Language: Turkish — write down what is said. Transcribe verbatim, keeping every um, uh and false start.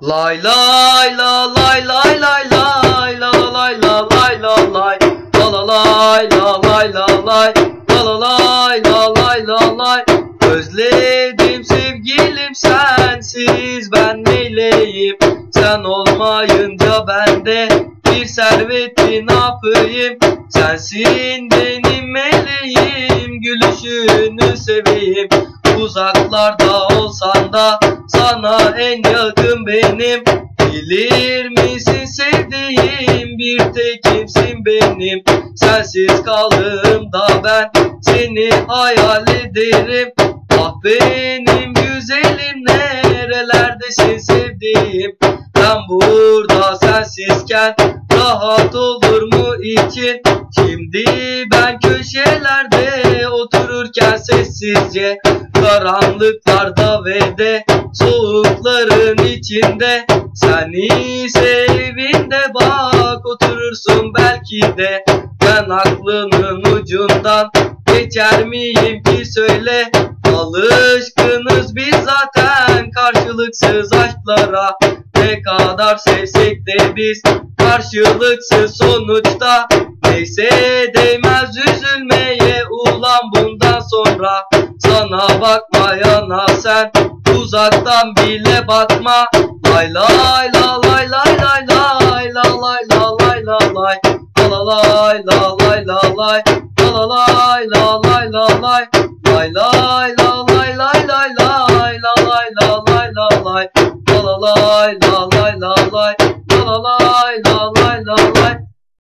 Lay lay la lay lay lay lay la la lay la lay la lay la la lay la lay la lay la la lay la lay la lay. Özledim sevgilim sensiz ben neyleyim, sen olmayınca ben de bir serveti ne yapayım. Sensin benim meleğim, gülüşünü seveyim. Uzaklarda olsan da sana en yakın benim. Bilir misin sevdiğim, bir tekimsin benim. Sensiz kaldığımda ben seni hayal ederim. Ah benim güzelim, nerelerdesin sevdiğim. Ben burada sensizken rahat olur mu için? Şimdi ben köşelerde otururken sessizce, karanlıklarda ve de soğukların içinde, sen ise evinde bak oturursun belki de. Ben aklının ucundan geçer miyim ki söyle? Alışkınız biz zaten karşılıksız aşklara. Ne kadar sevsek de biz karşılıksız sonuçta. Neyse değmez üzülmeye ulan bundan sonra. Sana bakmayana sen uzaktan bile bakma. Lay lay la lay lay lay lay la lay la lay la lay la la lay la lay la lay la la lay la lay la lay lay lay la lay lay lay lay la lay la lay la lay la la lay la lay la lay la la lay la lay la lay.